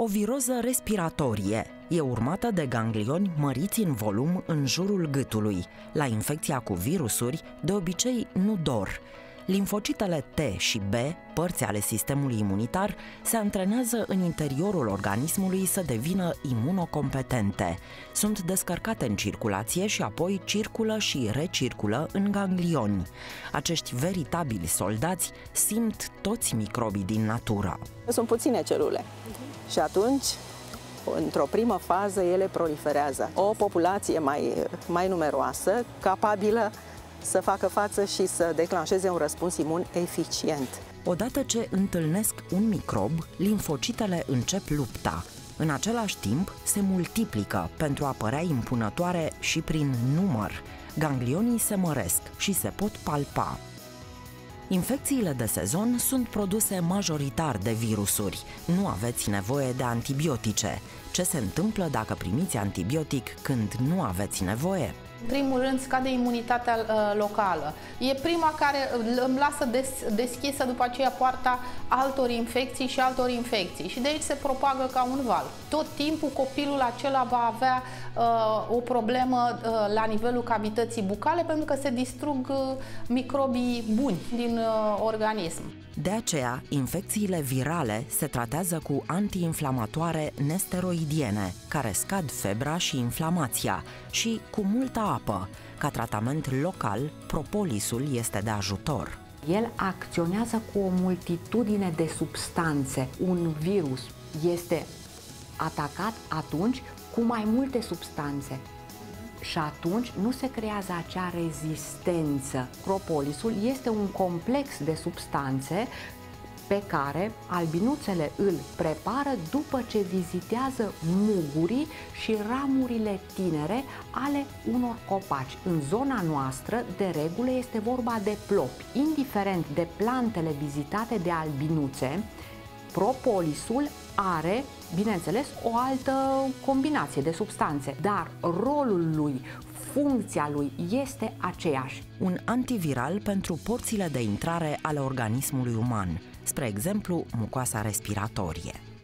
O viroză respiratorie e urmată de ganglioni măriți în volum în jurul gâtului. La infecția cu virusuri, de obicei nu dor. Limfocitele T și B, părți ale sistemului imunitar, se antrenează în interiorul organismului să devină imunocompetente. Sunt descărcate în circulație și apoi circulă și recirculă în ganglioni. Acești veritabili soldați simt toți microbii din natură. Sunt puține celule și atunci, într-o primă fază, ele proliferează. O populație mai numeroasă, capabilă să facă față și să declanșeze un răspuns imun eficient. Odată ce întâlnesc un microb, limfocitele încep lupta. În același timp, se multiplică pentru a părea impunătoare și prin număr. Ganglionii se măresc și se pot palpa. Infecțiile de sezon sunt produse majoritar de virusuri. Nu aveți nevoie de antibiotice. Ce se întâmplă dacă primiți antibiotic când nu aveți nevoie? În primul rând, scade imunitatea locală. E prima care îmi lasă deschisă după aceea poarta altor infecții și altor infecții. Și de aici se propagă ca un val. Tot timpul copilul acela va avea o problemă la nivelul cavității bucale pentru că se distrug microbii buni din organism. De aceea, infecțiile virale se tratează cu antiinflamatoare nesteroidiene, care scad febra și inflamația, și cu multă apă. Ca tratament local, propolisul este de ajutor. El acționează cu o multitudine de substanțe. Un virus este atacat atunci cu mai multe substanțe. Și atunci nu se creează acea rezistență. Propolisul este un complex de substanțe pe care albinuțele îl prepară după ce vizitează mugurii și ramurile tinere ale unor copaci. În zona noastră, de regulă, este vorba de plopi. Indiferent de plantele vizitate de albinuțe, propolisul are, bineînțeles, o altă combinație de substanțe, dar rolul lui, funcția lui este aceeași. Un antiviral pentru porțile de intrare ale organismului uman, spre exemplu, mucoasa respiratorie.